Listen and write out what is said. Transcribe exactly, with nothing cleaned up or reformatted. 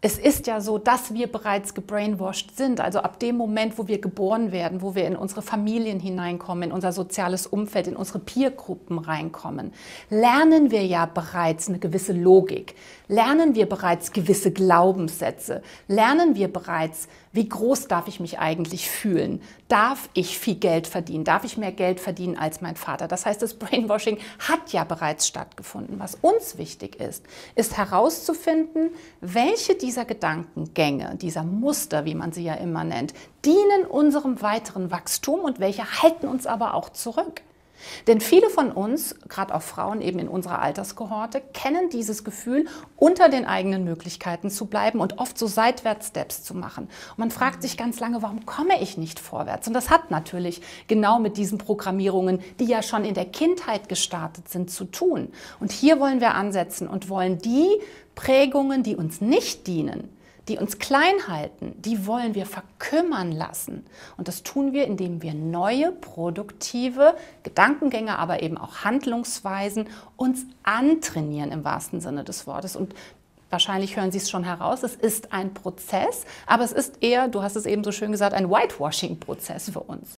Es ist ja so, dass wir bereits gebrainwashed sind. Also ab dem Moment, wo wir geboren werden, wo wir in unsere Familien hineinkommen, in unser soziales Umfeld, in unsere Peergruppen reinkommen, lernen wir ja bereits eine gewisse Logik. Lernen wir bereits gewisse Glaubenssätze. Lernen wir bereits, wie groß darf ich mich eigentlich fühlen? Darf ich viel Geld verdienen? Darf ich mehr Geld verdienen als mein Vater? Das heißt, das Brainwashing hat ja bereits stattgefunden. Was uns wichtig ist, ist herauszufinden, welche dieser Gedankengänge, dieser Muster, wie man sie ja immer nennt, dienen unserem weiteren Wachstum und welche halten uns aber auch zurück. Denn viele von uns, gerade auch Frauen eben in unserer Alterskohorte, kennen dieses Gefühl, unter den eigenen Möglichkeiten zu bleiben und oft so Seitwärts-Steps zu machen. Und man fragt sich ganz lange, warum komme ich nicht vorwärts? Und das hat natürlich genau mit diesen Programmierungen, die ja schon in der Kindheit gestartet sind, zu tun. Und hier wollen wir ansetzen und wollen die Prägungen, die uns nicht dienen, die uns klein halten, die wollen wir verkümmern lassen. Und das tun wir, indem wir neue, produktive Gedankengänge, aber eben auch Handlungsweisen uns antrainieren im wahrsten Sinne des Wortes. Und wahrscheinlich hören Sie es schon heraus, es ist ein Prozess, aber es ist eher, du hast es eben so schön gesagt, ein Whitewashing-Prozess für uns.